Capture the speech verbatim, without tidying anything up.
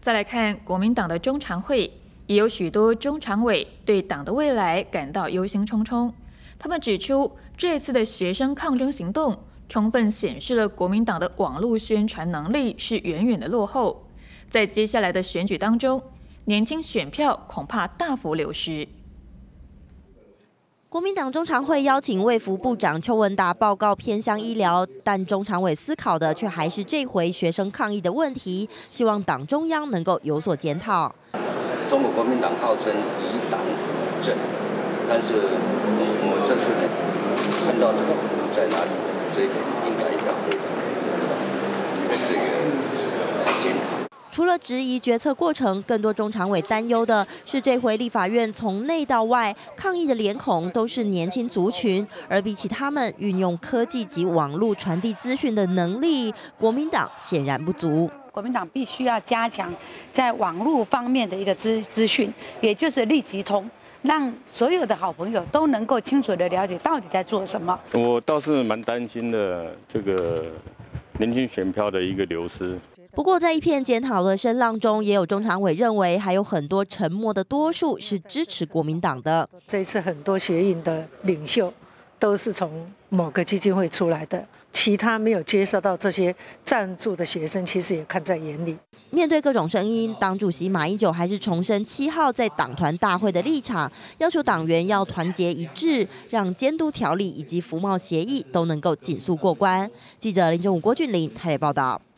再来看国民党的中常会，也有许多中常委对党的未来感到忧心忡忡。他们指出，这次的学生抗争行动充分显示了国民党的网络宣传能力是远远的落后，在接下来的选举当中，年轻选票恐怕大幅流失。 国民党中常会邀请卫福部长邱文达报告偏乡医疗，但中常委思考的却还是这回学生抗议的问题，希望党中央能够有所检讨。 中国国民党号称以党辅政，但是我们这次呢看到这个谱在哪里，这一点应该要非常这个来检讨。 除了质疑决策过程，更多中常委担忧的是，这回立法院从内到外抗议的脸孔都是年轻族群，而比起他们运用科技及网络传递资讯的能力，国民党显然不足。 国民党必须要加强在网络方面的一个资资讯，也就是立即通，让所有的好朋友都能够清楚的了解到底在做什么。 我倒是蛮担心的，这个年轻选票的一个流失。 不过，在一片检讨的声浪中，也有中常委认为，还有很多沉默的多数是支持国民党的。 这一次很多学运的领袖都是从某个基金会出来的，其他没有接受到这些赞助的学生，其实也看在眼里。 面对各种声音，党主席马英九还是重申七号在党团大会的立场，要求党员要团结一致，让监督条例以及服贸协议都能够紧速过关。记者林正武、郭俊霖台北报道。